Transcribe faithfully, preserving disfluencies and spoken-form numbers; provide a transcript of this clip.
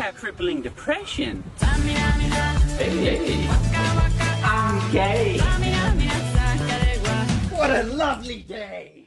have crippling depression. Hey, I'm gay. What a lovely day.